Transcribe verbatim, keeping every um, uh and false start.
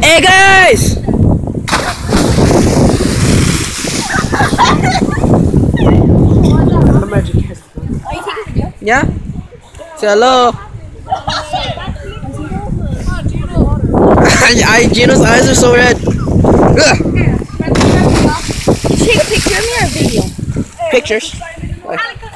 Hey guys! Yeah? Say hello. I, Gino's eyes are so red. Ugh. Take a picture of me or a video? Pictures. Bye.